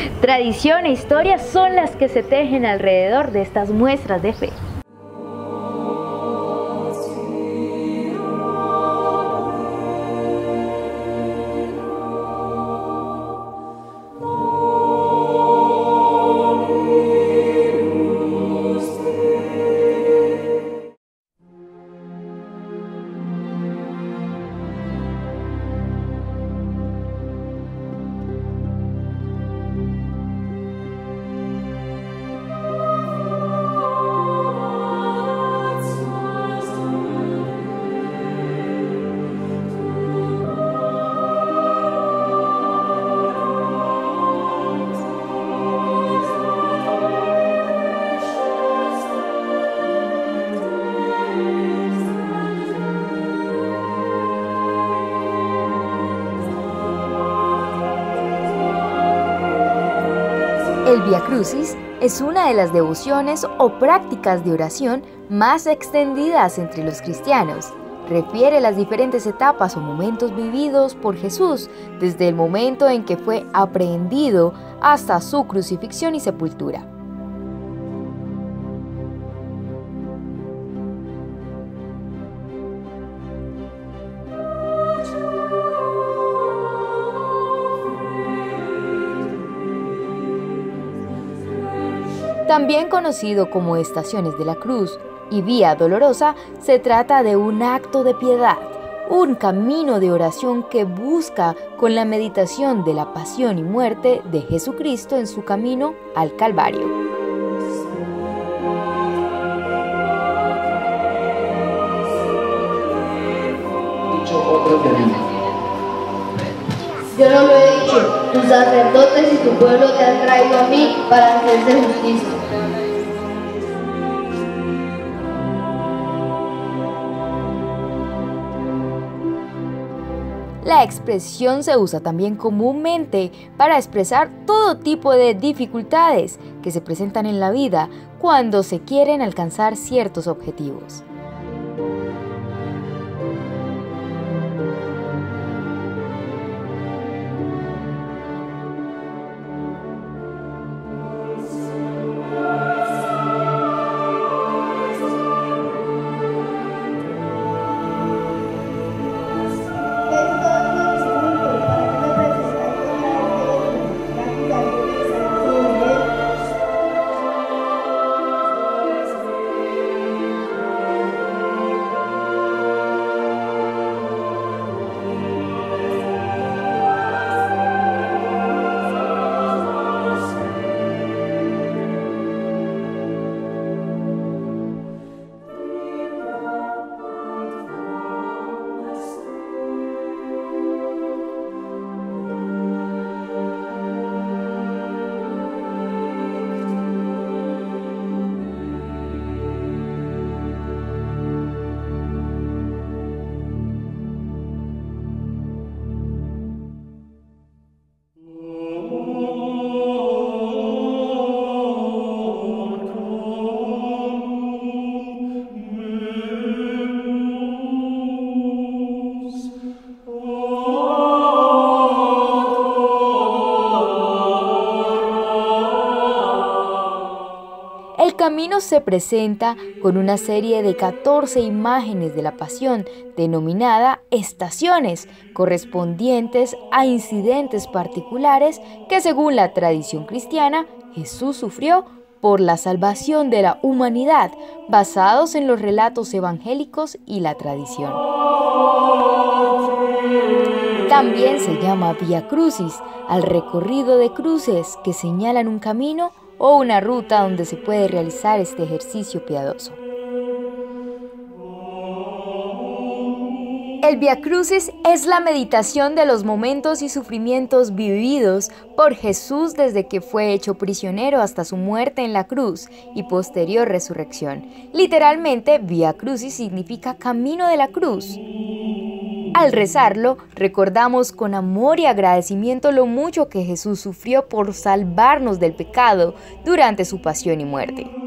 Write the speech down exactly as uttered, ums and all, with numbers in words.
Tradición e historia son las que se tejen alrededor de estas muestras de fe. El Vía Crucis es una de las devociones o prácticas de oración más extendidas entre los cristianos. Refiere las diferentes etapas o momentos vividos por Jesús desde el momento en que fue aprehendido hasta su crucifixión y sepultura. También conocido como Estaciones de la Cruz y Vía Dolorosa, se trata de un acto de piedad, un camino de oración que busca con la meditación de la pasión y muerte de Jesucristo en su camino al Calvario. Yo no lo he dicho, tus sacerdotes y tu pueblo te han traído a mí para hacerse justicia. La expresión se usa también comúnmente para expresar todo tipo de dificultades que se presentan en la vida cuando se quieren alcanzar ciertos objetivos. El camino se presenta con una serie de catorce imágenes de la Pasión, denominada estaciones, correspondientes a incidentes particulares que, según la tradición cristiana, Jesús sufrió por la salvación de la humanidad, basados en los relatos evangélicos y la tradición. También se llama Vía Crucis al recorrido de cruces que señalan un camino o una ruta donde se puede realizar este ejercicio piadoso. El Vía Crucis es la meditación de los momentos y sufrimientos vividos por Jesús desde que fue hecho prisionero hasta su muerte en la cruz y posterior resurrección. Literalmente, Vía Crucis significa camino de la cruz. Al rezarlo, recordamos con amor y agradecimiento lo mucho que Jesús sufrió por salvarnos del pecado durante su pasión y muerte.